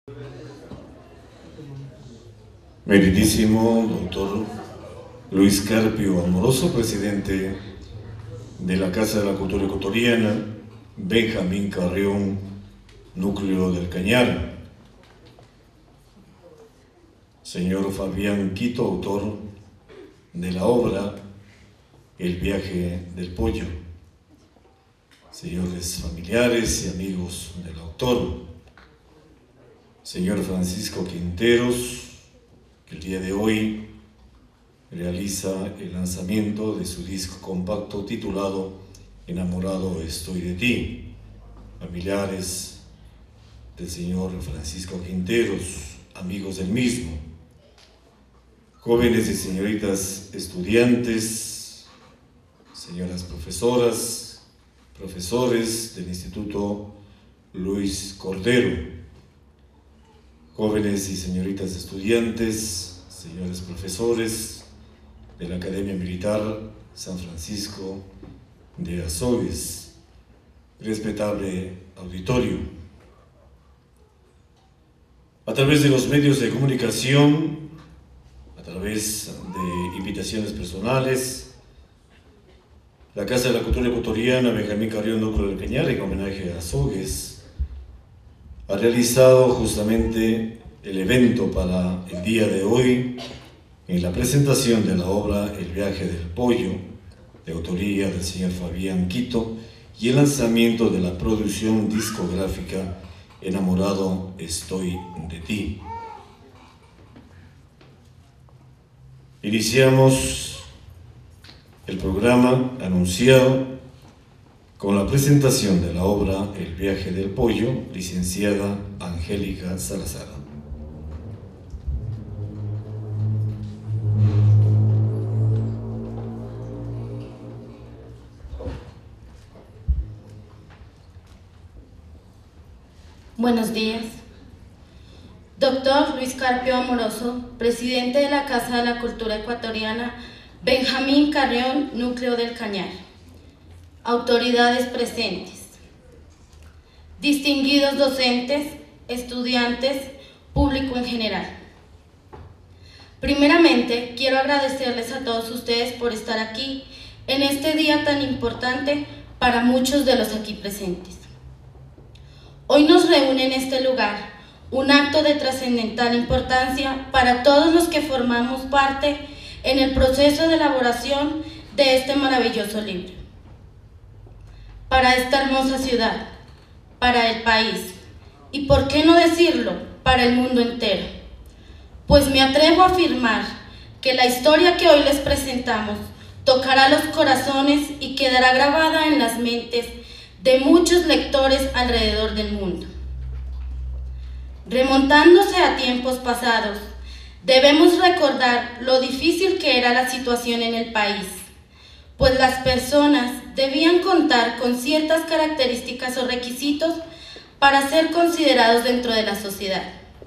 Meridísimo doctor Luis Carpio Amoroso, presidente de la Casa de la Cultura Ecuatoriana, Benjamín Carrión, Núcleo del Cañar. Señor Fabián Quito, autor de la obra El viaje del pollo. Señores familiares y amigos del autor. Señor Francisco Quinteros, que el día de hoy realiza el lanzamiento de su disco compacto titulado Enamorado estoy de ti. Familiares del señor Francisco Quinteros, amigos del mismo, jóvenes y señoritas estudiantes, señoras profesoras, profesores del Instituto Luis Cordero, jóvenes y señoritas estudiantes, señores profesores de la Academia Militar San Francisco de Azogues, respetable auditorio. A través de los medios de comunicación, a través de invitaciones personales, la Casa de la Cultura Ecuatoriana Benjamín Carrión, Núcleo del Cañar, en homenaje a Azogues, ha realizado justamente el evento para el día de hoy en la presentación de la obra El viaje del pollo, de autoría del señor Fabián Quito, y el lanzamiento de la producción discográfica Enamorado estoy de ti. Iniciamos el programa anunciado con la presentación de la obra El viaje del pollo, licenciada Angélica Salazar. Buenos días. Doctor Luis Carpio Amoroso, presidente de la Casa de la Cultura Ecuatoriana, Benjamín Carrión, Núcleo del Cañar. Autoridades presentes, distinguidos docentes, estudiantes, público en general. Primeramente, quiero agradecerles a todos ustedes por estar aquí en este día tan importante para muchos de los aquí presentes. Hoy nos reúne en este lugar un acto de trascendental importancia para todos los que formamos parte en el proceso de elaboración de este maravilloso libro. Para esta hermosa ciudad, para el país y, por qué no decirlo, para el mundo entero. Pues me atrevo a afirmar que la historia que hoy les presentamos tocará los corazones y quedará grabada en las mentes de muchos lectores alrededor del mundo. Remontándose a tiempos pasados, debemos recordar lo difícil que era la situación en el país, pues las personas debían contar con ciertas características o requisitos para ser considerados dentro de la sociedad.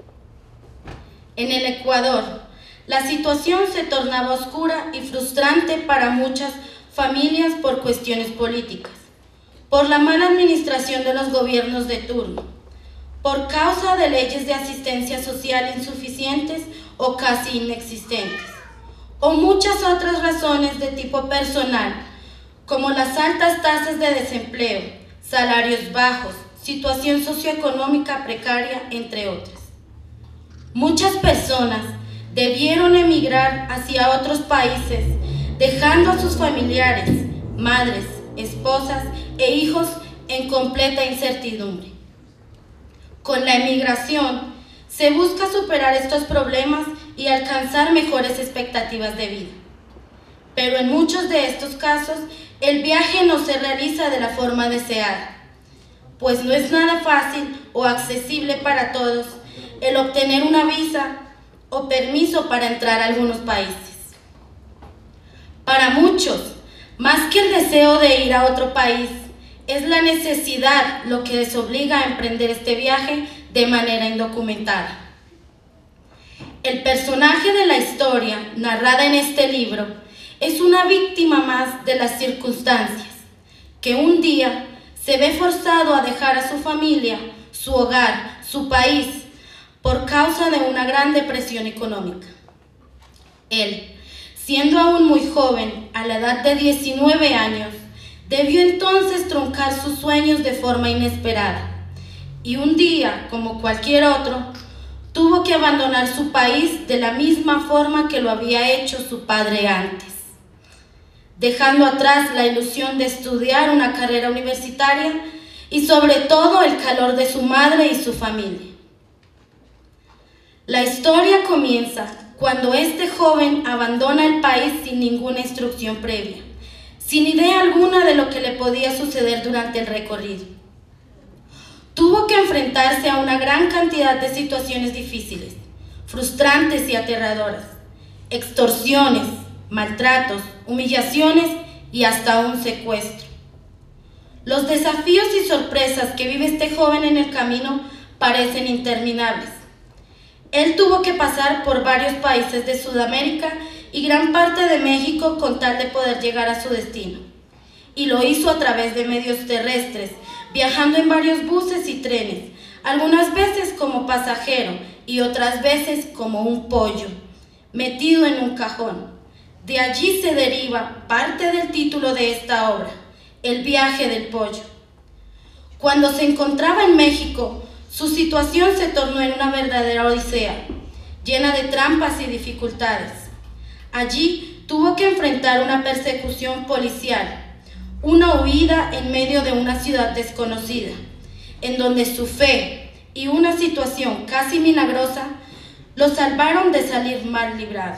En el Ecuador, la situación se tornaba oscura y frustrante para muchas familias por cuestiones políticas, por la mala administración de los gobiernos de turno, por causa de leyes de asistencia social insuficientes o casi inexistentes, o muchas otras razones de tipo personal, como las altas tasas de desempleo, salarios bajos, situación socioeconómica precaria, entre otras. Muchas personas debieron emigrar hacia otros países, dejando a sus familiares, madres, esposas e hijos en completa incertidumbre. Con la emigración se busca superar estos problemas y alcanzar mejores expectativas de vida. Pero en muchos de estos casos, el viaje no se realiza de la forma deseada, pues no es nada fácil o accesible para todos el obtener una visa o permiso para entrar a algunos países. Para muchos, más que el deseo de ir a otro país, es la necesidad lo que les obliga a emprender este viaje de manera indocumentada. El personaje de la historia narrada en este libro es una víctima más de las circunstancias, que un día se ve forzado a dejar a su familia, su hogar, su país, por causa de una gran depresión económica. Él, siendo aún muy joven, a la edad de 19 años, debió entonces truncar sus sueños de forma inesperada, y un día, como cualquier otro, tuvo que abandonar su país de la misma forma que lo había hecho su padre antes, dejando atrás la ilusión de estudiar una carrera universitaria y sobre todo el calor de su madre y su familia. La historia comienza cuando este joven abandona el país sin ninguna instrucción previa, sin idea alguna de lo que le podía suceder durante el recorrido. Tuvo que enfrentarse a una gran cantidad de situaciones difíciles, frustrantes y aterradoras, extorsiones, maltratos, humillaciones y hasta un secuestro. Los desafíos y sorpresas que vive este joven en el camino parecen interminables. Él tuvo que pasar por varios países de Sudamérica y gran parte de México con tal de poder llegar a su destino. Y lo hizo a través de medios terrestres, viajando en varios buses y trenes, algunas veces como pasajero y otras veces como un pollo, metido en un cajón. De allí se deriva parte del título de esta obra, El viaje del pollo. Cuando se encontraba en México, su situación se tornó en una verdadera odisea, llena de trampas y dificultades. Allí tuvo que enfrentar una persecución policial, una huida en medio de una ciudad desconocida, en donde su fe y una situación casi milagrosa lo salvaron de salir mal librado.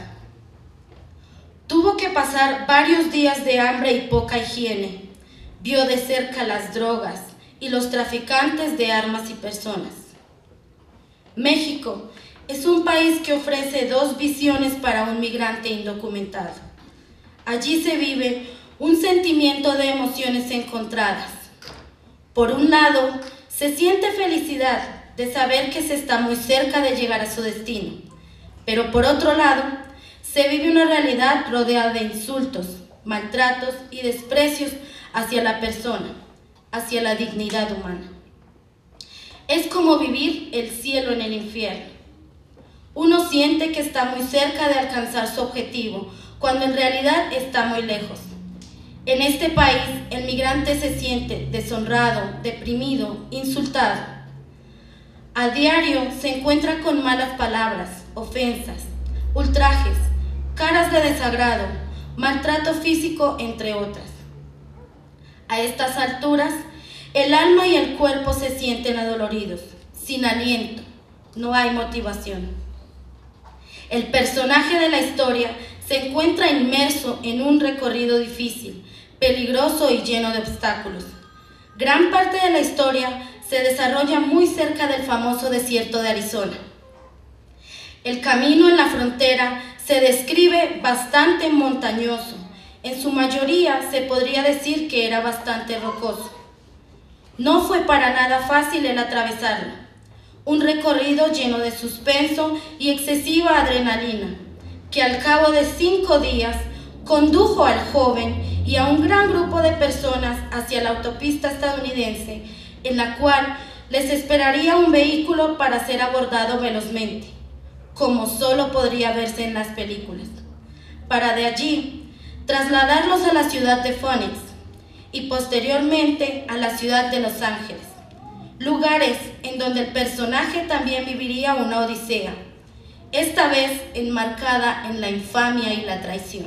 Tuvo que pasar varios días de hambre y poca higiene. Vio de cerca las drogas y los traficantes de armas y personas. México es un país que ofrece dos visiones para un migrante indocumentado. Allí se vive un sentimiento de emociones encontradas. Por un lado, se siente felicidad de saber que se está muy cerca de llegar a su destino, pero por otro lado, se vive una realidad rodeada de insultos, maltratos y desprecios hacia la persona, hacia la dignidad humana. Es como vivir el cielo en el infierno. Uno siente que está muy cerca de alcanzar su objetivo, cuando en realidad está muy lejos. En este país, el migrante se siente deshonrado, deprimido, insultado. A diario se encuentra con malas palabras, ofensas, ultrajes, caras de desagrado, maltrato físico, entre otras. A estas alturas, el alma y el cuerpo se sienten adoloridos, sin aliento, no hay motivación. El personaje de la historia se encuentra inmerso en un recorrido difícil, peligroso y lleno de obstáculos. Gran parte de la historia se desarrolla muy cerca del famoso desierto de Arizona. El camino en la frontera se describe bastante montañoso. En su mayoría se podría decir que era bastante rocoso. No fue para nada fácil el atravesarlo. Un recorrido lleno de suspenso y excesiva adrenalina, que al cabo de 5 días condujo al joven y a un gran grupo de personas hacia la autopista estadounidense, en la cual les esperaría un vehículo para ser abordado velozmente, como solo podría verse en las películas, para de allí trasladarlos a la ciudad de Phoenix y posteriormente a la ciudad de Los Ángeles, lugares en donde el personaje también viviría una odisea, esta vez enmarcada en la infamia y la traición.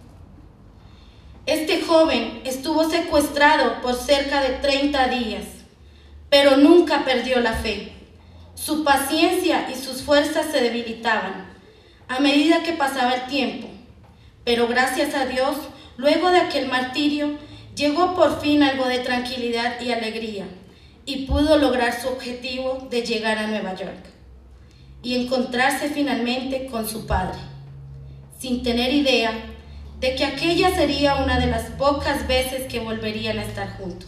Este joven estuvo secuestrado por cerca de 30 días, pero nunca perdió la fe. Su paciencia y sus fuerzas se debilitaban a medida que pasaba el tiempo, pero gracias a Dios, luego de aquel martirio, llegó por fin algo de tranquilidad y alegría, y pudo lograr su objetivo de llegar a Nueva York y encontrarse finalmente con su padre, sin tener idea de que aquella sería una de las pocas veces que volverían a estar juntos.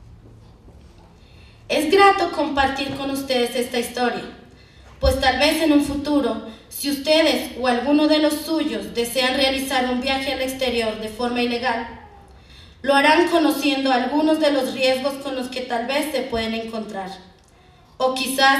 Es grato compartir con ustedes esta historia, pues tal vez en un futuro, si ustedes o alguno de los suyos desean realizar un viaje al exterior de forma ilegal, lo harán conociendo algunos de los riesgos con los que tal vez se pueden encontrar, o quizás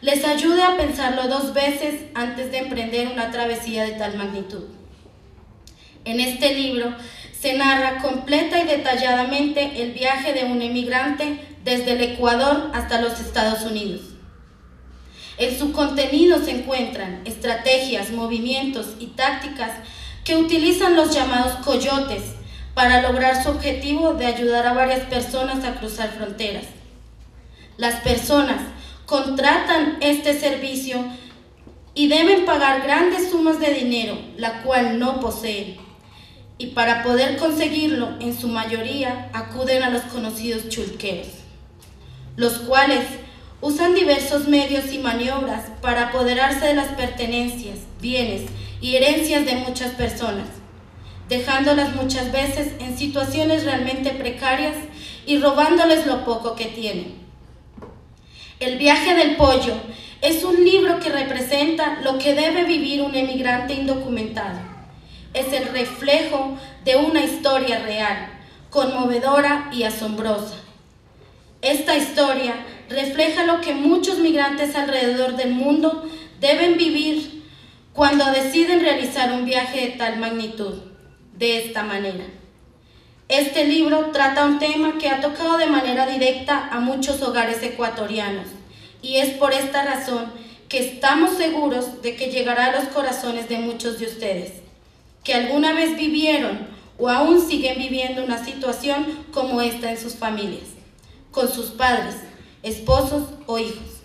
les ayude a pensarlo 2 veces antes de emprender una travesía de tal magnitud. En este libro se narra completa y detalladamente el viaje de un emigrante desde el Ecuador hasta los Estados Unidos. En su contenido se encuentran estrategias, movimientos y tácticas que utilizan los llamados coyotes para lograr su objetivo de ayudar a varias personas a cruzar fronteras. Las personas contratan este servicio y deben pagar grandes sumas de dinero, la cual no poseen. Y para poder conseguirlo, en su mayoría, acuden a los conocidos chulqueros, los cuales usan diversos medios y maniobras para apoderarse de las pertenencias, bienes y herencias de muchas personas, dejándolas muchas veces en situaciones realmente precarias y robándoles lo poco que tienen. El viaje del pollo es un libro que representa lo que debe vivir un emigrante indocumentado. Es el reflejo de una historia real, conmovedora y asombrosa. Esta historia refleja lo que muchos migrantes alrededor del mundo deben vivir cuando deciden realizar un viaje de tal magnitud, de esta manera. Este libro trata un tema que ha tocado de manera directa a muchos hogares ecuatorianos, y es por esta razón que estamos seguros de que llegará a los corazones de muchos de ustedes, que alguna vez vivieron o aún siguen viviendo una situación como esta en sus familias, con sus padres, esposos o hijos.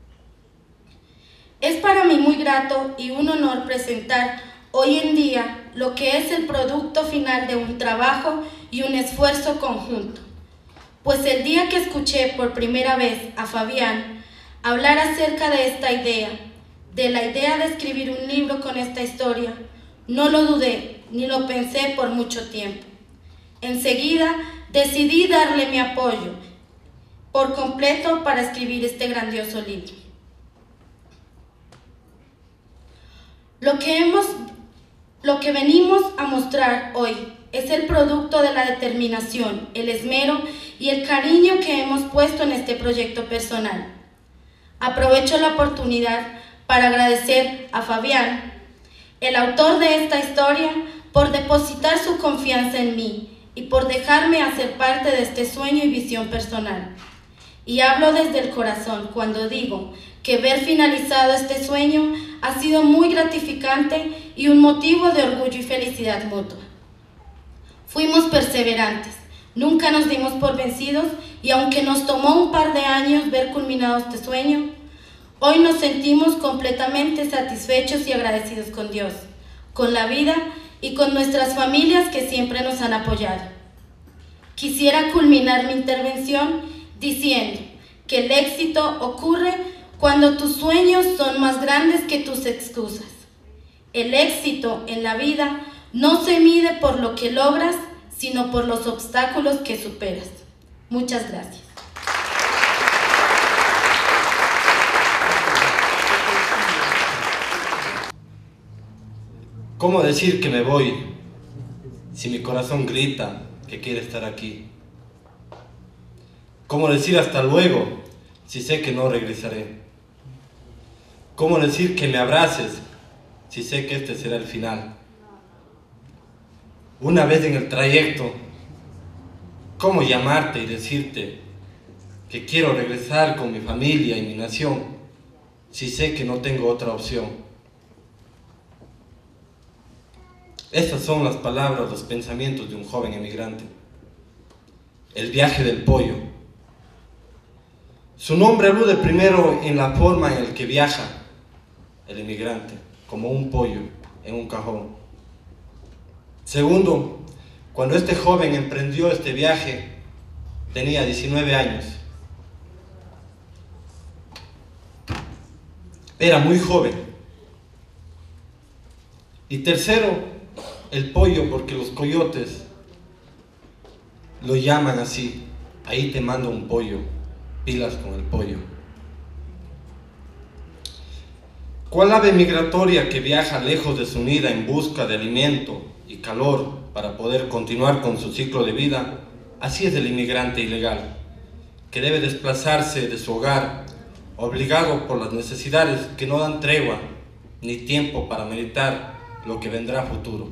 Es para mí muy grato y un honor presentar hoy en día lo que es el producto final de un trabajo y un esfuerzo conjunto, pues el día que escuché por primera vez a Fabián hablar acerca de esta idea, de la idea de escribir un libro con esta historia, no lo dudé ni lo pensé por mucho tiempo. Enseguida decidí darle mi apoyo por completo para escribir este grandioso libro. Lo que venimos a mostrar hoy es el producto de la determinación, el esmero y el cariño que hemos puesto en este proyecto personal. Aprovecho la oportunidad para agradecer a Fabián, el autor de esta historia, por depositar su confianza en mí y por dejarme hacer parte de este sueño y visión personal. Y hablo desde el corazón cuando digo que ver finalizado este sueño ha sido muy gratificante y un motivo de orgullo y felicidad mutua. Fuimos perseverantes, nunca nos dimos por vencidos y aunque nos tomó un par de años ver culminado este sueño, hoy nos sentimos completamente satisfechos y agradecidos con Dios, con la vida y con nuestras familias que siempre nos han apoyado. Quisiera culminar mi intervención diciendo que el éxito ocurre cuando tus sueños son más grandes que tus excusas. El éxito en la vida no se mide por lo que logras, sino por los obstáculos que superas. Muchas gracias. ¿Cómo decir que me voy si mi corazón grita que quiere estar aquí? ¿Cómo decir hasta luego si sé que no regresaré? ¿Cómo decir que me abraces si sé que este será el final? Una vez en el trayecto, ¿cómo llamarte y decirte que quiero regresar con mi familia y mi nación si sé que no tengo otra opción? Estas son las palabras, los pensamientos de un joven emigrante. El viaje del pollo. Su nombre alude primero en la forma en la que viaja el emigrante, como un pollo en un cajón. Segundo, cuando este joven emprendió este viaje, tenía 19 años. Era muy joven. Y tercero, el pollo, porque los coyotes lo llaman así. Ahí te mando un pollo, pilas con el pollo. ¿Cuál ave migratoria que viaja lejos de su nida en busca de alimento y calor para poder continuar con su ciclo de vida? Así es el inmigrante ilegal, que debe desplazarse de su hogar obligado por las necesidades que no dan tregua ni tiempo para meditar lo que vendrá a futuro.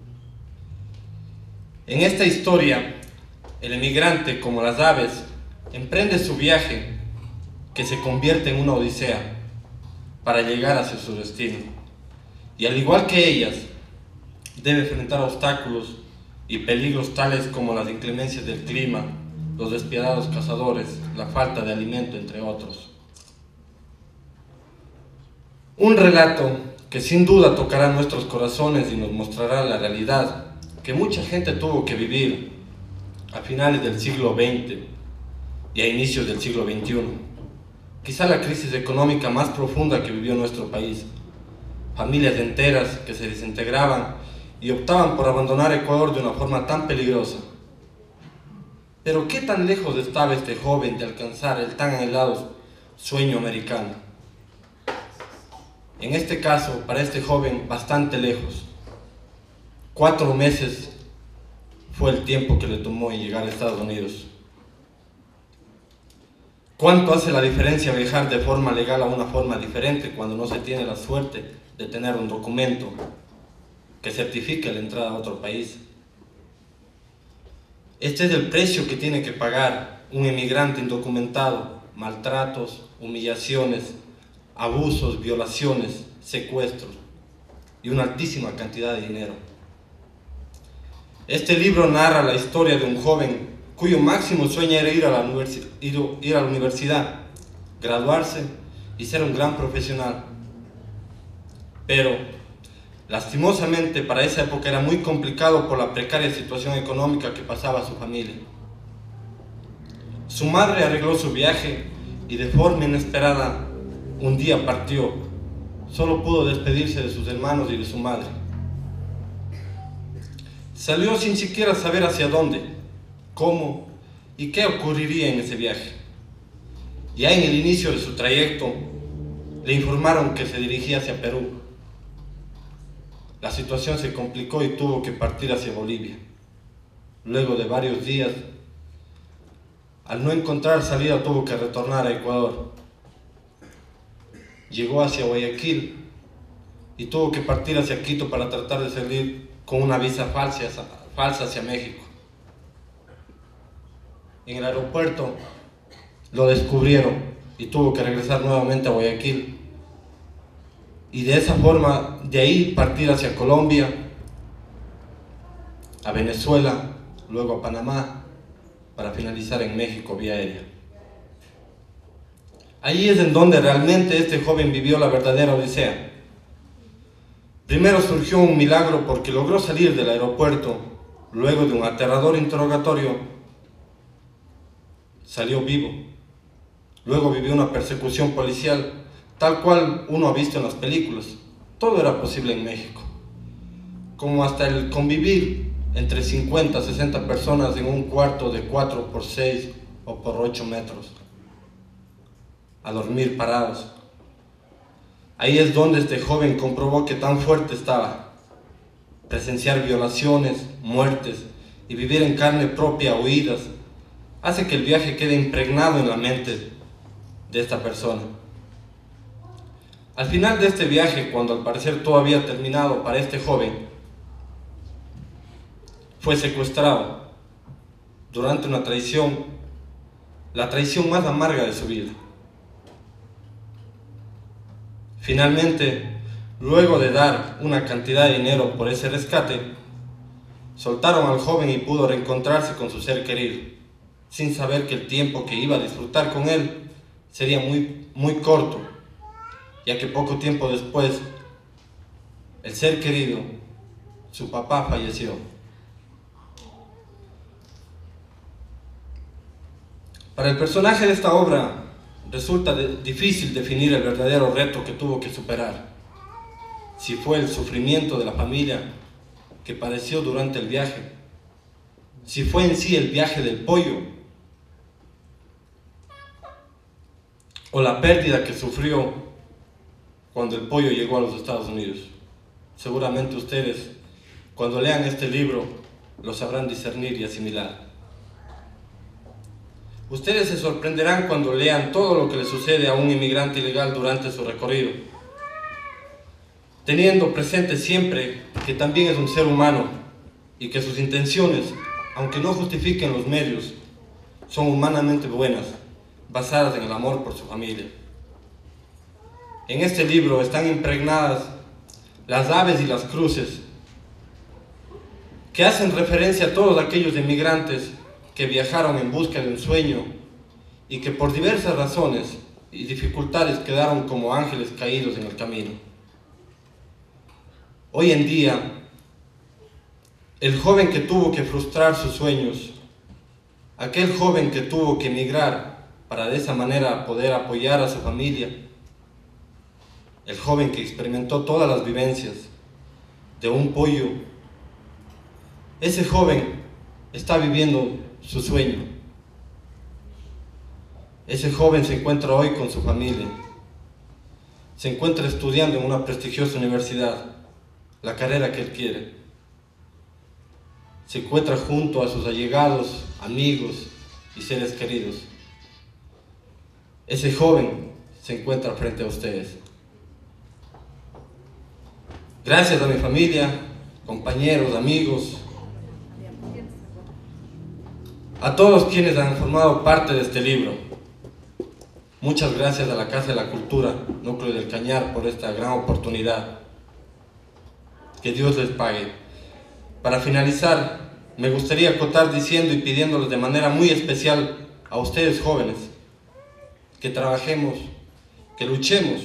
En esta historia, el emigrante, como las aves, emprende su viaje que se convierte en una odisea para llegar hacia su destino. Y al igual que ellas, debe enfrentar obstáculos y peligros tales como las inclemencias del clima, los despiadados cazadores, la falta de alimento, entre otros. Un relato que sin duda tocará nuestros corazones y nos mostrará la realidad que mucha gente tuvo que vivir a finales del siglo XX y a inicios del siglo XXI. Quizá la crisis económica más profunda que vivió nuestro país. Familias enteras que se desintegraban y optaban por abandonar Ecuador de una forma tan peligrosa. Pero ¿qué tan lejos estaba este joven de alcanzar el tan anhelado sueño americano? En este caso, para este joven, bastante lejos. 4 meses fue el tiempo que le tomó en llegar a Estados Unidos. ¿Cuánto hace la diferencia viajar de forma legal a una forma diferente cuando no se tiene la suerte de tener un documento que certifique la entrada a otro país? Este es el precio que tiene que pagar un inmigrante indocumentado: maltratos, humillaciones, abusos, violaciones, secuestros y una altísima cantidad de dinero. Este libro narra la historia de un joven cuyo máximo sueño era ir a la universidad, graduarse y ser un gran profesional. Pero, lastimosamente, para esa época era muy complicado por la precaria situación económica que pasaba su familia. Su madre arregló su viaje y de forma inesperada un día partió. Solo pudo despedirse de sus hermanos y de su madre. Salió sin siquiera saber hacia dónde, cómo y qué ocurriría en ese viaje. Ya en el inicio de su trayecto, le informaron que se dirigía hacia Perú. La situación se complicó y tuvo que partir hacia Bolivia. Luego de varios días, al no encontrar salida, tuvo que retornar a Ecuador. Llegó hacia Guayaquil y tuvo que partir hacia Quito para tratar de salir con una visa falsa hacia México. En el aeropuerto lo descubrieron y tuvo que regresar nuevamente a Guayaquil. Y de esa forma, de ahí partir hacia Colombia, a Venezuela, luego a Panamá, para finalizar en México vía aérea. Allí es en donde realmente este joven vivió la verdadera odisea. Primero surgió un milagro porque logró salir del aeropuerto. Luego de un aterrador interrogatorio, salió vivo. Luego vivió una persecución policial, tal cual uno ha visto en las películas. Todo era posible en México. Como hasta el convivir entre 50 a 60 personas en un cuarto de 4 por 6 o por 8 metros. A dormir parados. Ahí es donde este joven comprobó que tan fuerte estaba. Presenciar violaciones, muertes y vivir en carne propia huidas hace que el viaje quede impregnado en la mente de esta persona. Al final de este viaje, cuando al parecer todo había terminado para este joven, fue secuestrado durante una traición, la traición más amarga de su vida. Finalmente, luego de dar una cantidad de dinero por ese rescate, soltaron al joven y pudo reencontrarse con su ser querido, sin saber que el tiempo que iba a disfrutar con él sería muy corto, ya que poco tiempo después, el ser querido, su papá, falleció. Para el personaje de esta obra, resulta difícil definir el verdadero reto que tuvo que superar. Si fue el sufrimiento de la familia que padeció durante el viaje, si fue en sí el viaje del pollo, o la pérdida que sufrió cuando el pollo llegó a los Estados Unidos. Seguramente ustedes, cuando lean este libro, lo sabrán discernir y asimilar. Ustedes se sorprenderán cuando lean todo lo que le sucede a un inmigrante ilegal durante su recorrido, teniendo presente siempre que también es un ser humano y que sus intenciones, aunque no justifiquen los medios, son humanamente buenas, basadas en el amor por su familia. En este libro están impregnadas las aves y las cruces, que hacen referencia a todos aquellos inmigrantes que viajaron en busca de un sueño y que por diversas razones y dificultades quedaron como ángeles caídos en el camino. Hoy en día, el joven que tuvo que frustrar sus sueños, aquel joven que tuvo que emigrar para de esa manera poder apoyar a su familia, el joven que experimentó todas las vivencias de un pollo, ese joven está viviendo su sueño. Ese joven se encuentra hoy con su familia, se encuentra estudiando en una prestigiosa universidad, la carrera que él quiere. Se encuentra junto a sus allegados, amigos y seres queridos. Ese joven se encuentra frente a ustedes. Gracias a mi familia, compañeros, amigos, a todos quienes han formado parte de este libro. Muchas gracias a la Casa de la Cultura, Núcleo del Cañar, por esta gran oportunidad. Que Dios les pague. Para finalizar, me gustaría acotar diciendo y pidiéndoles de manera muy especial a ustedes jóvenes que trabajemos, que luchemos.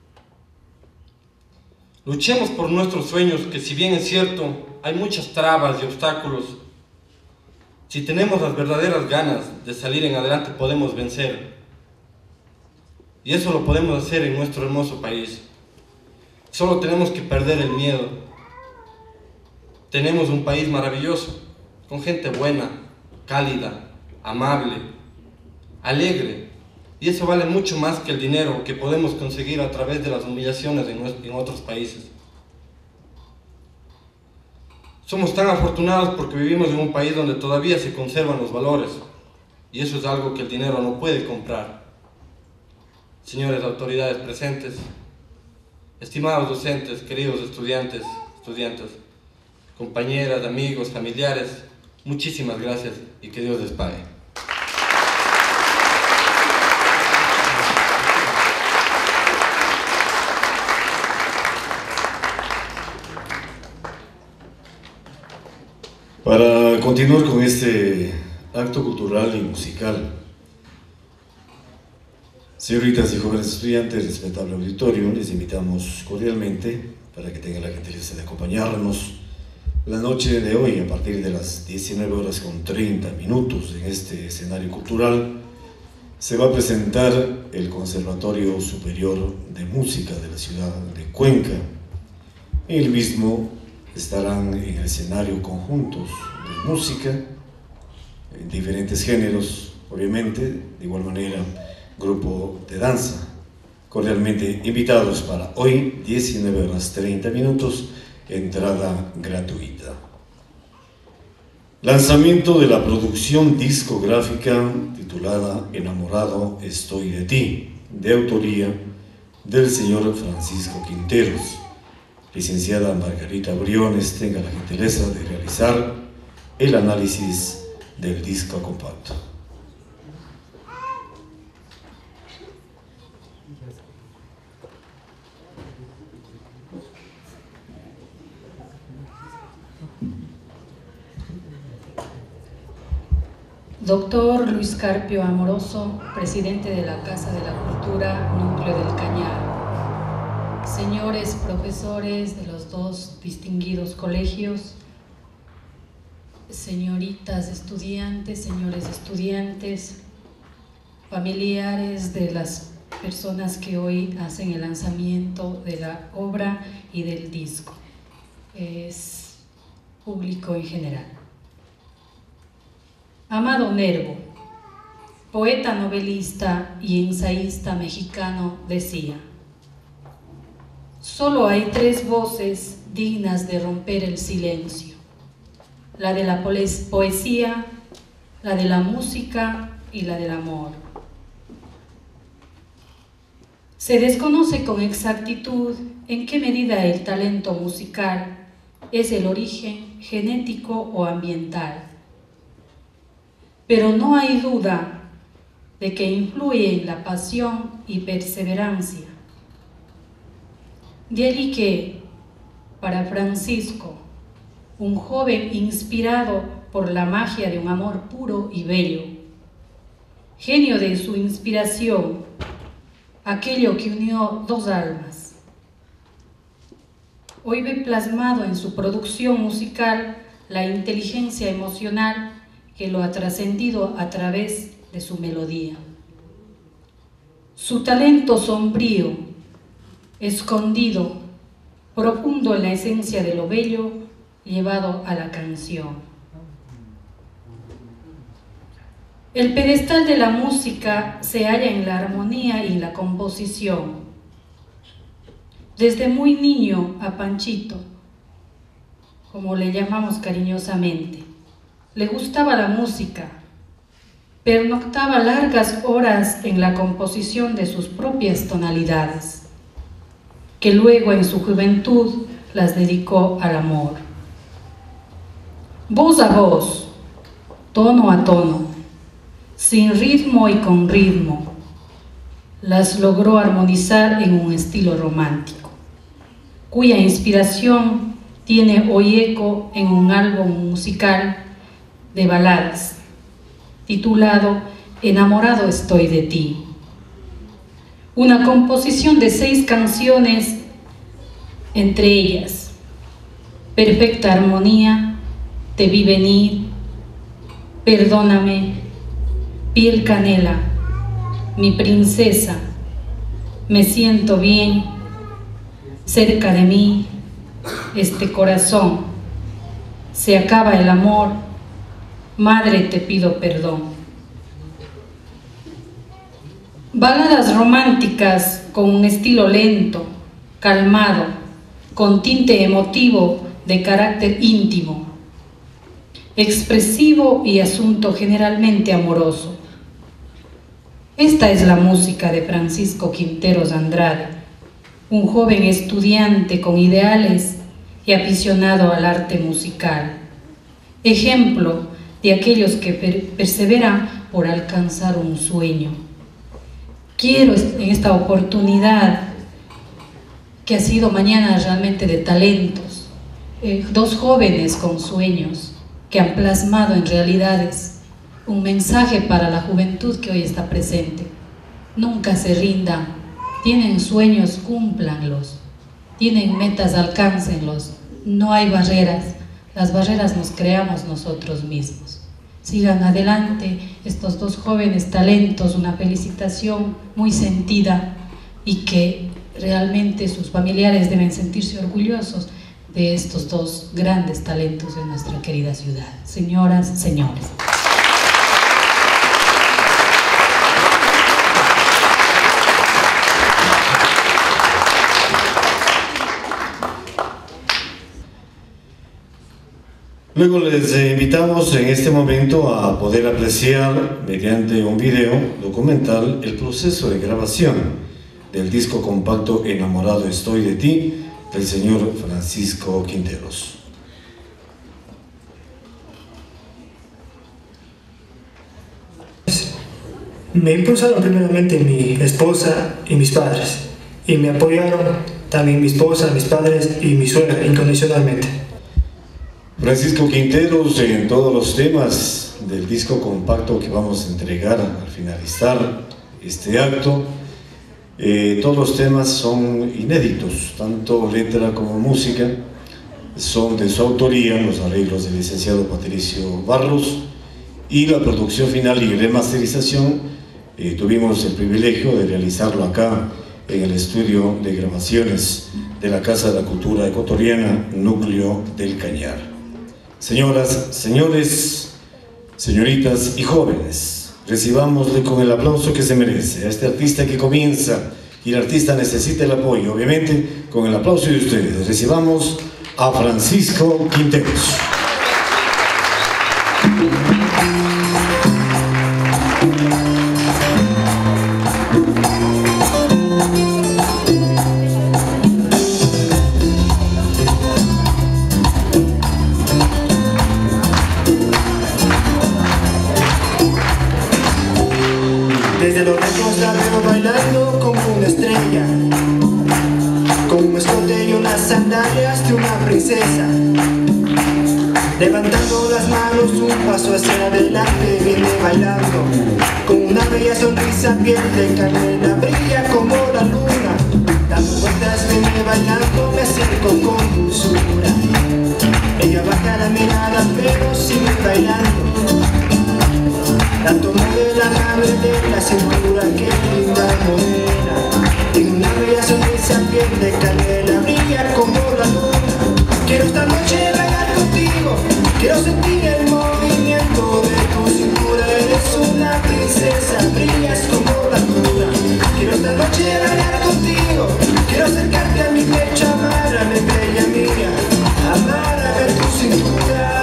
Luchemos por nuestros sueños, que si bien es cierto, hay muchas trabas y obstáculos, si tenemos las verdaderas ganas de salir en adelante podemos vencer. Y eso lo podemos hacer en nuestro hermoso país. Solo tenemos que perder el miedo. Tenemos un país maravilloso, con gente buena, cálida, amable, alegre. Y eso vale mucho más que el dinero que podemos conseguir a través de las humillaciones en otros países. Somos tan afortunados porque vivimos en un país donde todavía se conservan los valores. Y eso es algo que el dinero no puede comprar. Señores autoridades presentes, estimados docentes, queridos estudiantes, compañeras, amigos, familiares, muchísimas gracias y que Dios les pague. Para continuar con este acto cultural y musical, señoritas y jóvenes estudiantes, respetable auditorio, les invitamos cordialmente para que tengan la gentileza de acompañarnos la noche de hoy a partir de las 19:30 en este escenario cultural. Se va a presentar el Conservatorio Superior de Música de la ciudad de Cuenca. En el mismo estarán en el escenario conjuntos de música en diferentes géneros, obviamente, de igual manera grupo de danza. Cordialmente invitados para hoy, 19:30, entrada gratuita. Lanzamiento de la producción discográfica titulada Enamorado estoy de ti, de autoría del señor Francisco Quinteros. Licenciada Margarita Briones, tenga la gentileza de realizar el análisis del disco compacto. Doctor Luis Carpio Amoroso, presidente de la Casa de la Cultura, Núcleo del Cañar. Señores profesores de los dos distinguidos colegios, señoritas estudiantes, señores estudiantes, familiares de las personas que hoy hacen el lanzamiento de la obra y del disco, es público en general. Amado Nervo, poeta, novelista y ensayista mexicano, decía: solo hay tres voces dignas de romper el silencio: la de la poesía, la de la música y la del amor. Se desconoce con exactitud en qué medida el talento musical es el origen genético o ambiental, pero no hay duda de que influye en la pasión y perseverancia. De allí que, para Francisco, un joven inspirado por la magia de un amor puro y bello, genio de su inspiración, aquello que unió dos almas, hoy ve plasmado en su producción musical la inteligencia emocional que lo ha trascendido a través de su melodía. Su talento sombrío, escondido, profundo en la esencia de lo bello, llevado a la canción. El pedestal de la música se halla en la armonía y la composición. Desde muy niño a Panchito, como le llamamos cariñosamente, le gustaba la música, pernoctaba largas horas en la composición de sus propias tonalidades, que luego en su juventud las dedicó al amor. Voz a voz, tono a tono, sin ritmo y con ritmo, las logró armonizar en un estilo romántico, cuya inspiración tiene hoy eco en un álbum musical de baladas, titulado Enamorado estoy de ti. Una composición de 6 canciones, entre ellas Perfecta Armonía, Te vi venir, Perdóname, Piel Canela, Mi Princesa, Me siento bien, Cerca de mí, Este corazón, Se acaba el amor, Madre te pido perdón. Baladas románticas con un estilo lento, calmado, con tinte emotivo de carácter íntimo, expresivo y asunto generalmente amoroso. Esta es la música de Francisco Quinteros Andrade, un joven estudiante con ideales y aficionado al arte musical, ejemplo de aquellos que perseveran por alcanzar un sueño. Quiero en esta oportunidad, que ha sido mañana realmente de talentos, 2 jóvenes con sueños que han plasmado en realidades un mensaje para la juventud que hoy está presente. Nunca se rindan, tienen sueños, cúmplanlos, tienen metas, alcáncenlos, no hay barreras, las barreras nos creamos nosotros mismos. Sigan adelante estos 2 jóvenes talentos, una felicitación muy sentida y que realmente sus familiares deben sentirse orgullosos de estos 2 grandes talentos de nuestra querida ciudad. Señoras, señores. Luego les invitamos en este momento a poder apreciar mediante un video documental el proceso de grabación del disco compacto Enamorado estoy de ti del señor Francisco Quinteros. Me impulsaron primeramente mi esposa y mis padres, y me apoyaron también mi esposa, mis padres y mi suegra incondicionalmente. Francisco Quinteros, en todos los temas del disco compacto que vamos a entregar al finalizar este acto, todos los temas son inéditos, tanto letra como música, son de su autoría, los arreglos del licenciado Patricio Barros, y la producción final y remasterización tuvimos el privilegio de realizarlo acá en el estudio de grabaciones de la Casa de la Cultura Ecuatoriana, Núcleo del Cañar. Señoras, señores, señoritas y jóvenes, recibámosle con el aplauso que se merece a este artista que comienza, y el artista necesita el apoyo, obviamente, con el aplauso de ustedes. Recibamos a Francisco Quinteros. lejos la veo bailando como una estrella, con un escote y unas sandalias de una princesa. Levantando las manos un paso hacia adelante viene bailando, con una bella sonrisa piel de canela, brilla como la luna. Dando vueltas viene bailando, me acerco con dulzura. Ella baja la mirada pero sigue bailando. La tomo de la mano y de la cintura, qué linda morena. Tiene una bella sonrisa piel de canela, brilla como la luna. Quiero esta noche bailar contigo, quiero sentir el movimiento de tu cintura. Eres una princesa, brillas como la luna. Quiero esta noche bailar contigo, quiero acercarte a mi pecho, amárame, bella mía, amárame tu cintura.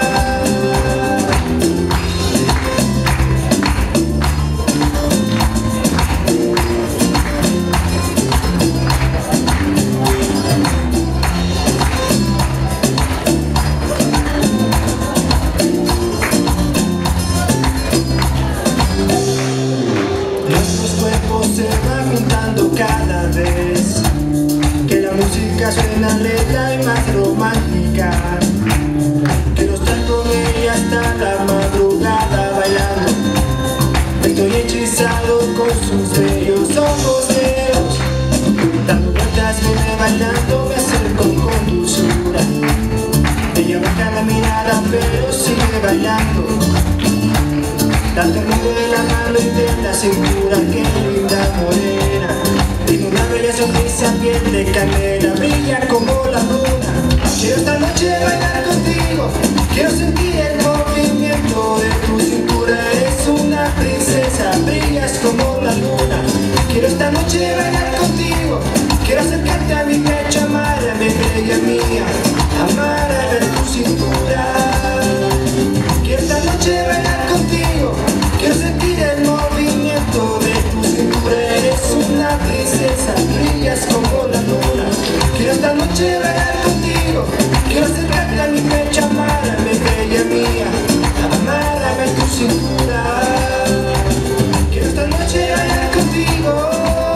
Cada vez que la música suena lenta y más romántica, que nos trae con ella hasta la madrugada bailando. Estoy hechizado con sus bellos ojos negros, dando vueltas viene bailando, me acerco con dulzura. Ella baja la mirada pero sigue bailando, dándome de la mano y de la cintura, qué linda morena. Tiene una bella sonrisa, piel de canela, brilla como la luna. Quiero esta noche bailar contigo, quiero sentir el movimiento de tu cintura. Eres una princesa, brillas como la luna. Quiero esta noche bailar contigo, quiero acercarte a mi pecho, amárame, bella mía, amárame tu cintura. Quiero esta noche bailar contigo, quiero sentir el movimiento de tu cintura. Eres una princesa, brillas como la luna. Quiero esta noche bailar contigo, quiero acercarte a mi pecho, amárame, bella mía, amárame tu cintura. Quiero esta noche bailar contigo.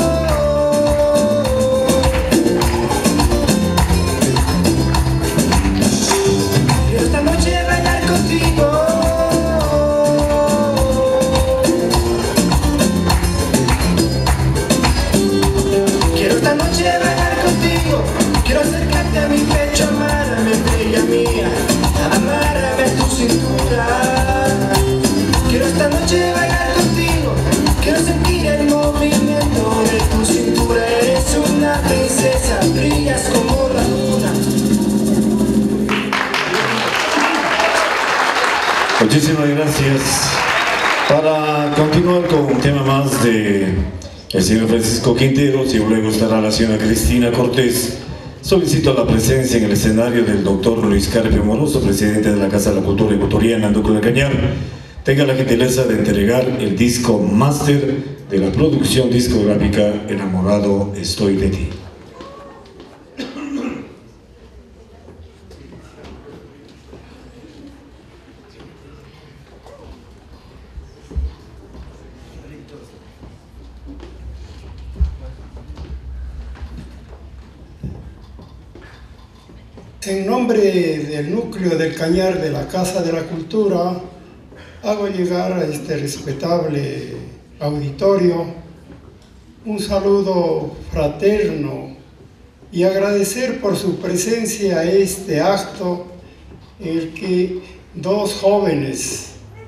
Quiero esta noche bailar contigo. Quiero acercarte a mi pecho, amárame, bella mía, amárame tu cintura. Quiero esta noche bailar contigo, quiero sentir el movimiento de tu cintura. Eres una princesa, brillas como la luna. Muchísimas gracias. Para continuar con un tema más de el señor Francisco Quinteros y luego estará la señora Cristina Cortés, solicito la presencia en el escenario del doctor Luis Carpio Amoroso, presidente de la Casa de la Cultura Ecuatoriana, Núcleo del Cañar. Tenga la gentileza de entregar el disco máster de la producción discográfica Enamorado Estoy de Ti. En nombre del Núcleo del Cañar de la Casa de la Cultura, hago llegar a este respetable auditorio un saludo fraterno y agradecer por su presencia a este acto en el que dos jóvenes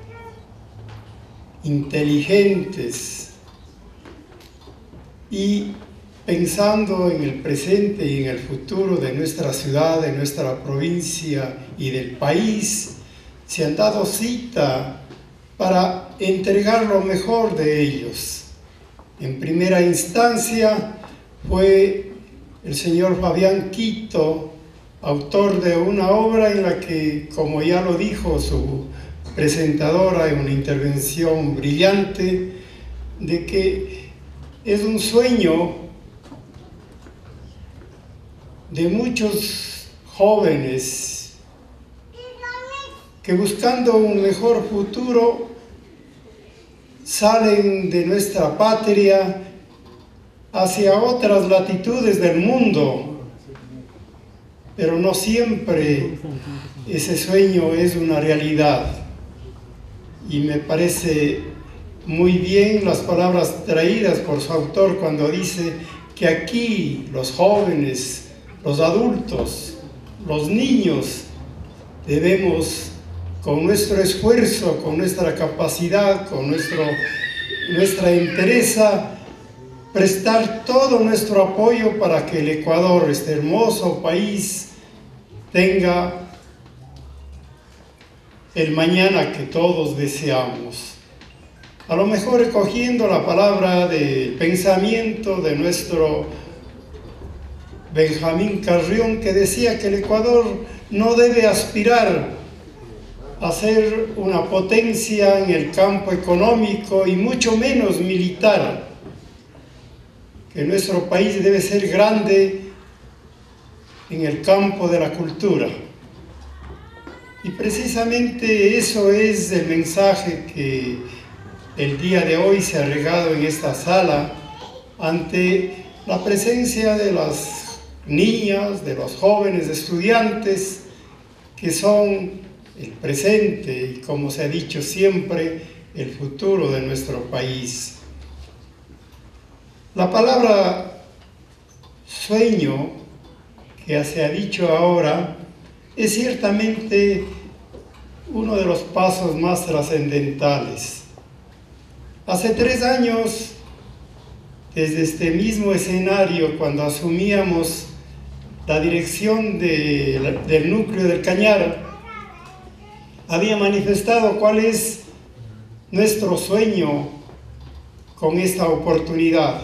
inteligentes y pensando en el presente y en el futuro de nuestra ciudad, de nuestra provincia y del país, se han dado cita para entregar lo mejor de ellos. En primera instancia fue el señor Fabián Quito, autor de una obra en la que, como ya lo dijo su presentadora en una intervención brillante, de que es un sueño de muchos jóvenes que buscando un mejor futuro salen de nuestra patria hacia otras latitudes del mundo, pero no siempre ese sueño es una realidad. Y me parece muy bien las palabras traídas por su autor cuando dice que aquí los jóvenes, los adultos, los niños, debemos con nuestro esfuerzo, con nuestra capacidad, con nuestra entereza, prestar todo nuestro apoyo para que el Ecuador, este hermoso país, tenga el mañana que todos deseamos. A lo mejor recogiendo la palabra del pensamiento de nuestro Benjamín Carrión, que decía que el Ecuador no debe aspirar a ser una potencia en el campo económico y mucho menos militar, que nuestro país debe ser grande en el campo de la cultura. Y precisamente eso es el mensaje que el día de hoy se ha regado en esta sala ante la presencia de las niñas, de los jóvenes estudiantes que son el presente y, como se ha dicho siempre, el futuro de nuestro país. La palabra sueño, que se ha dicho ahora, es ciertamente uno de los pasos más trascendentales. Hace 3 años, desde este mismo escenario, cuando asumíamos la dirección del núcleo del Cañar, había manifestado cuál es nuestro sueño con esta oportunidad.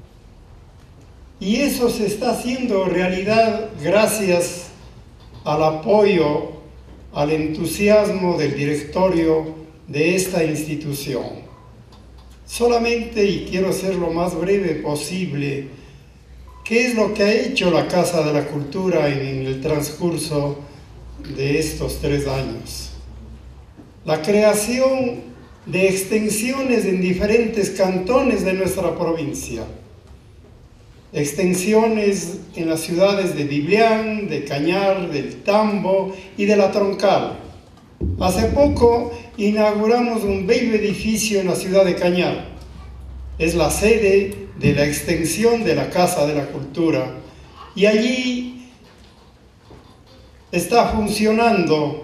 Y eso se está haciendo realidad gracias al apoyo, al entusiasmo del directorio de esta institución. Solamente, y quiero ser lo más breve posible, ¿qué es lo que ha hecho la Casa de la Cultura en el transcurso de estos 3 años? La creación de extensiones en diferentes cantones de nuestra provincia. Extensiones en las ciudades de Biblián, de Cañar, del Tambo y de La Troncal. Hace poco inauguramos un bello edificio en la ciudad de Cañar. Es la sede de la extensión de la Casa de la Cultura. Y allí está funcionando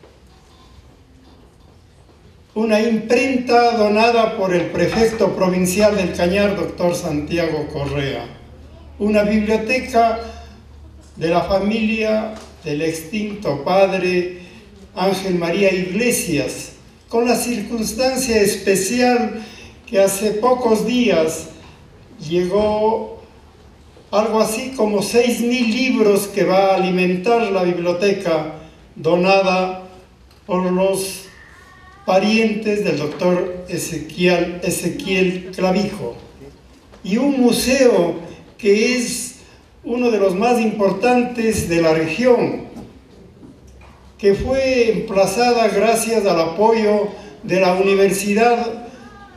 una imprenta donada por el prefecto provincial del Cañar, doctor Santiago Correa. Una biblioteca de la familia del extinto padre Ángel María Iglesias, con la circunstancia especial que hace pocos días llegó algo así como 6.000 libros que va a alimentar la biblioteca, donada por los parientes del doctor Ezequiel Clavijo. Y un museo que es uno de los más importantes de la región, que fue emplazada gracias al apoyo de la Universidad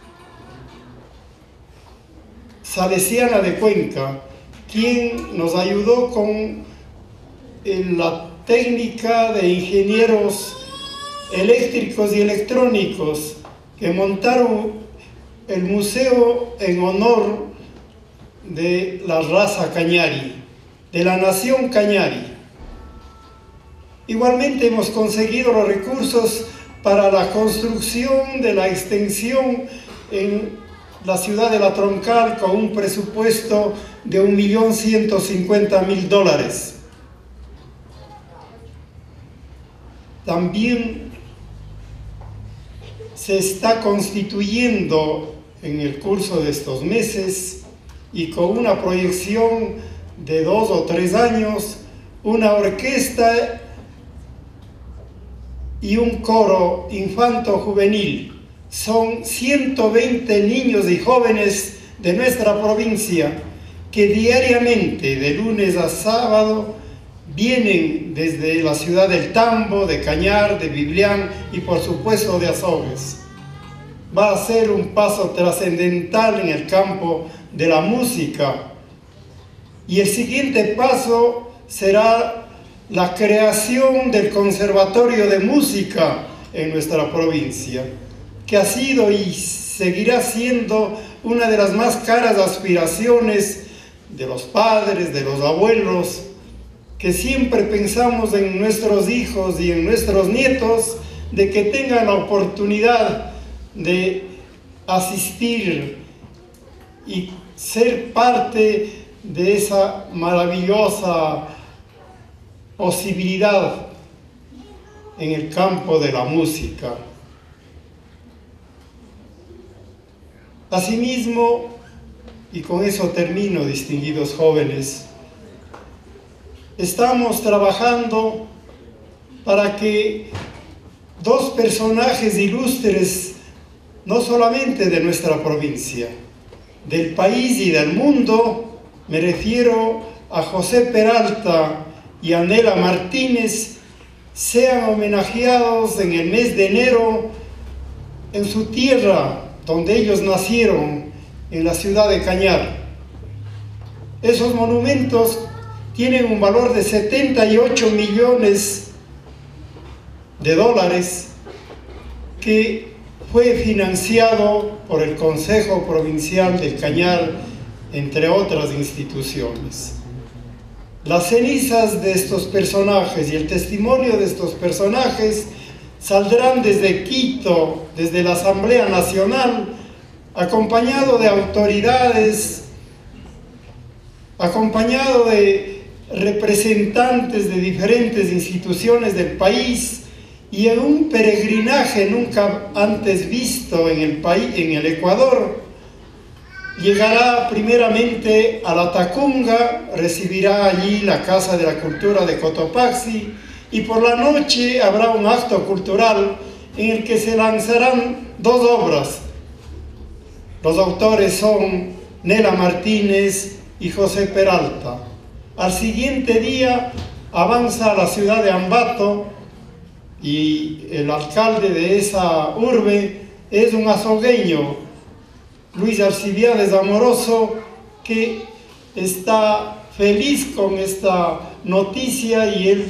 Salesiana de Cuenca, quien nos ayudó con la técnica de ingenieros eléctricos y electrónicos que montaron el museo en honor de la raza cañari, de la nación cañari. Igualmente hemos conseguido los recursos para la construcción de la extensión en la ciudad de La Troncal con un presupuesto de $1.150.000. También se está constituyendo en el curso de estos meses y con una proyección de 2 o 3 años, una orquesta y un coro infanto-juvenil. Son 120 niños y jóvenes de nuestra provincia que diariamente, de lunes a sábado, vienen desde la ciudad del Tambo, de Cañar, de Biblián y por supuesto de Azogues. va a ser un paso trascendental en el campo de la música. Y el siguiente paso será la creación del Conservatorio de Música en nuestra provincia, que ha sido y seguirá siendo una de las más caras aspiraciones de los padres, de los abuelos, que siempre pensamos en nuestros hijos y en nuestros nietos, de que tengan la oportunidad de asistir y ser parte de esa maravillosa posibilidad en el campo de la música. Asimismo, y con eso termino, distinguidos jóvenes, estamos trabajando para que dos personajes ilustres, no solamente de nuestra provincia, del país y del mundo, me refiero a José Peralta y a Nela Martínez, sean homenajeados en el mes de enero en su tierra, donde ellos nacieron, en la ciudad de Cañar. Esos monumentos tienen un valor de 78 millones de dólares que fue financiado por el Consejo Provincial del Cañar, entre otras instituciones. Las cenizas de estos personajes y el testimonio de estos personajes saldrán desde Quito, desde la Asamblea Nacional, acompañado de autoridades, acompañado de representantes de diferentes instituciones del país, y en un peregrinaje nunca antes visto en el país, en el Ecuador. Llegará primeramente a la Tacunga, recibirá allí la Casa de la Cultura de Cotopaxi, y por la noche habrá un acto cultural en el que se lanzarán dos obras. Los autores son Nela Martínez y José Peralta. Al siguiente día avanza a la ciudad de Ambato, y el alcalde de esa urbe es un azogueño, Luis Arcibiades Amoroso, que está feliz con esta noticia, y él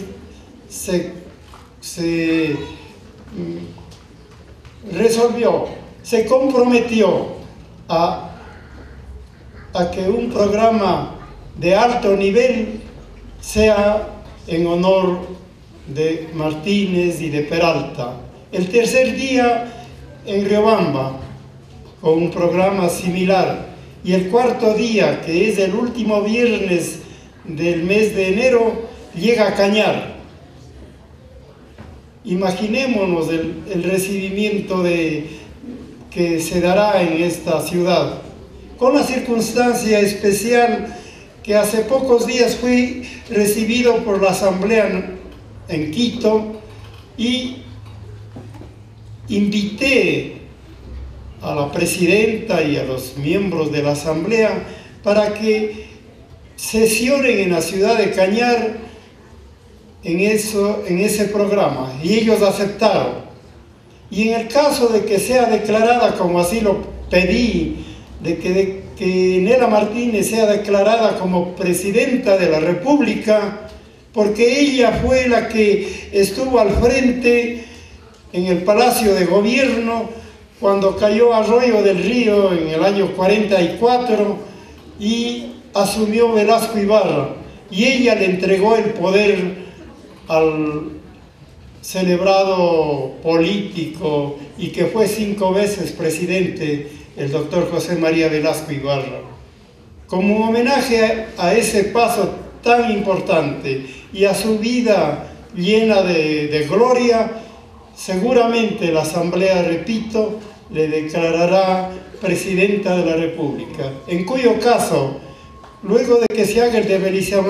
se comprometió a que un programa de alto nivel sea en honor de Martínez y de Peralta. El tercer día en Riobamba, con un programa similar, y el cuarto día, que es el último viernes del mes de enero, llega a Cañar. Imaginémonos el recibimiento que se dará en esta ciudad, con la circunstancia especial que hace pocos días fui recibido por la Asamblea en Quito, y invité a la presidenta y a los miembros de la Asamblea para que sesionen en la ciudad de Cañar en ese programa, y ellos aceptaron. Y en el caso de que sea declarada, como así lo pedí, de que Nela Martínez sea declarada como presidenta de la República, porque ella fue la que estuvo al frente en el Palacio de Gobierno cuando cayó Arroyo del Río en el año 44 y asumió Velasco Ibarra, y ella le entregó el poder al celebrado político y que fue 5 veces presidente, el doctor José María Velasco Ibarra. Como homenaje a ese paso tan importante y a su vida llena de gloria, seguramente la Asamblea, repito, le declarará presidenta de la República, en cuyo caso, luego de que se haga el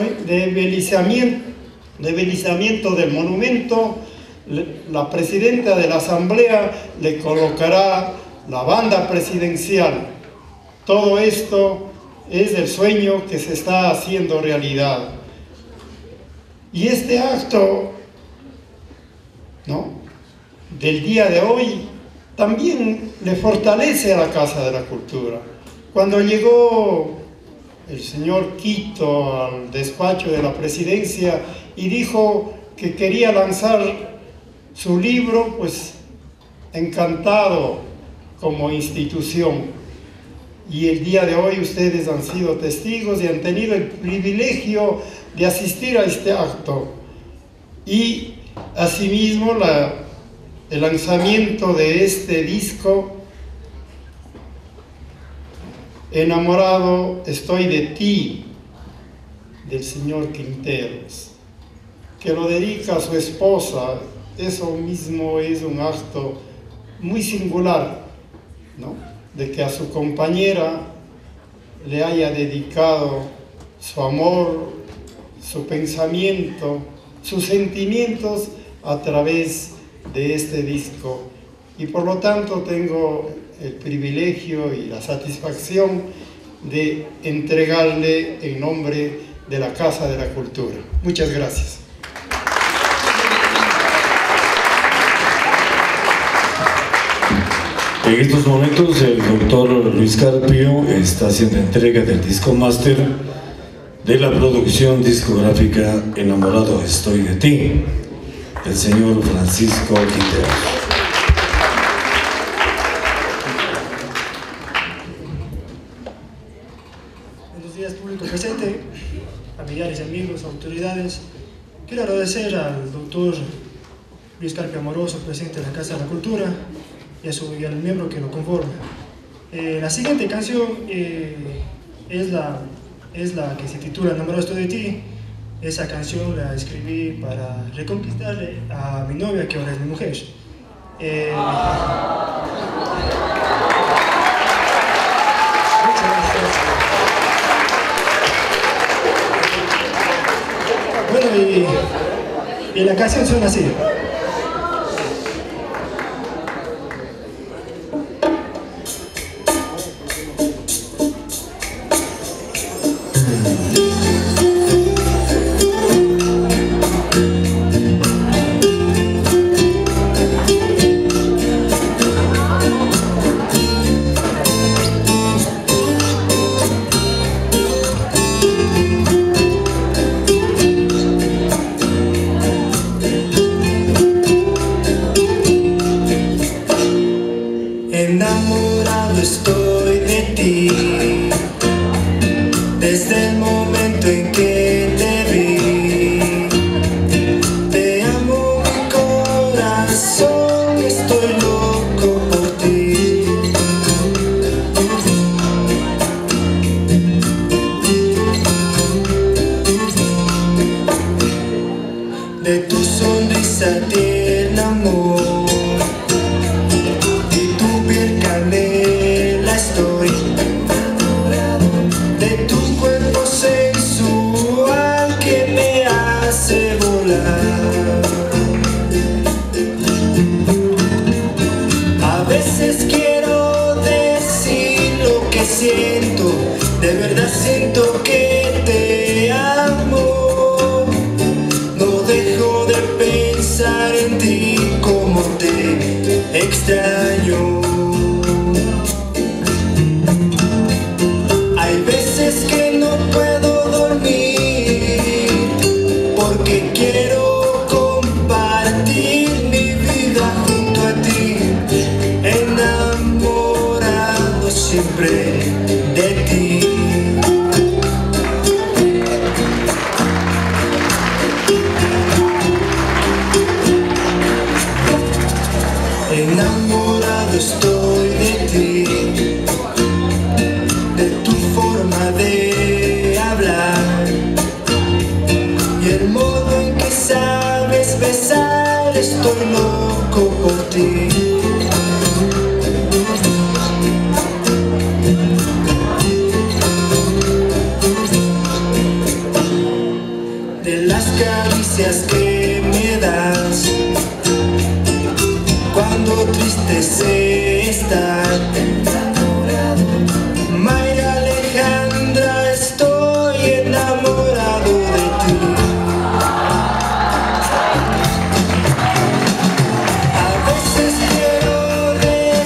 debilizamiento del monumento, la presidenta de la Asamblea le colocará la banda presidencial. Todo esto es el sueño que se está haciendo realidad. Y este acto, ¿no?, del día de hoy también le fortalece a la Casa de la Cultura. Cuando llegó el señor Quito al despacho de la presidencia y dijo que quería lanzar su libro, pues encantado como institución. Y el día de hoy ustedes han sido testigos y han tenido el privilegio de asistir a este acto. Y asimismo el lanzamiento de este disco, Enamorado estoy de ti, del señor Quinteros, que lo dedica a su esposa. Eso mismo es un acto muy singular, ¿no? De que a su compañera le haya dedicado su amor, su pensamiento, sus sentimientos a través de este disco. Y por lo tanto tengo el privilegio y la satisfacción de entregarle en nombre de la Casa de la Cultura. Muchas gracias. En estos momentos el doctor Luis Carpio está haciendo entrega del disco máster de la producción discográfica Enamorado estoy de ti, del señor Francisco Quinteros. Buenos días, público presente, familiares, amigos, autoridades. Quiero agradecer al doctor Luis Carpio Amoroso, presidente de la Casa de la Cultura, y al miembro que lo conforma. La siguiente canción es la que se titula Enamorado estoy de ti. Esa canción la escribí para reconquistarle a mi novia, que ahora es mi mujer. Bueno, y la canción suena así. Enamorado estoy de ti, desde el momento en que te vi. Te amo mi corazón, estoy loco por ti. De tu sonrisa tiene amor, estoy enamorado de tu cuerpo sensual que me hace volar. A veces quiero decir lo que siento, de verdad siento que te amo. No dejo de pensar en ti, como te extraño. Hay veces que no puedo dormir porque quiero compartir mi vida junto a ti, enamorado siempre de ti. Enamorado estoy de ti, de tu forma de hablar y el modo en que sabes besar. Estoy loco por ti. De las caricias que me das cuando triste se está. Mayra Alejandra, estoy enamorado de ti. A veces quiero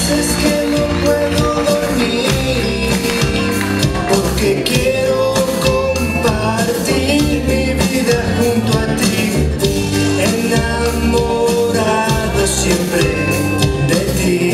veces que no puedo dormir, porque quiero compartir mi vida junto a ti, enamorado siempre de ti.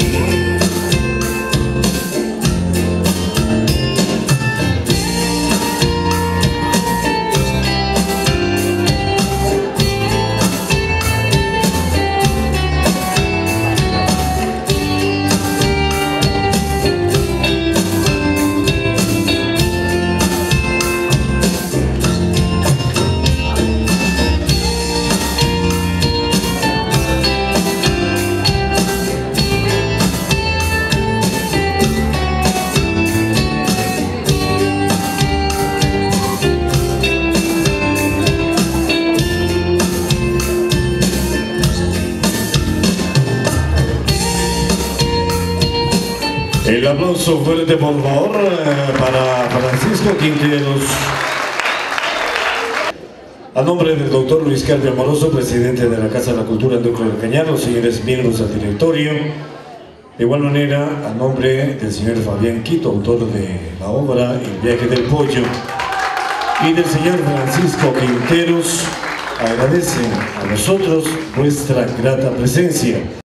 El aplauso fuerte, por favor, para Francisco Quinteros. A nombre del doctor Luis Carpio Amoroso, presidente de la Casa de la Cultura en Núcleo del Cañar, los señores miembros del directorio. De igual manera, a nombre del señor Fabián Quito, autor de la obra El viaje del pollo, y del señor Francisco Quinteros, agradecen a nosotros vuestra grata presencia.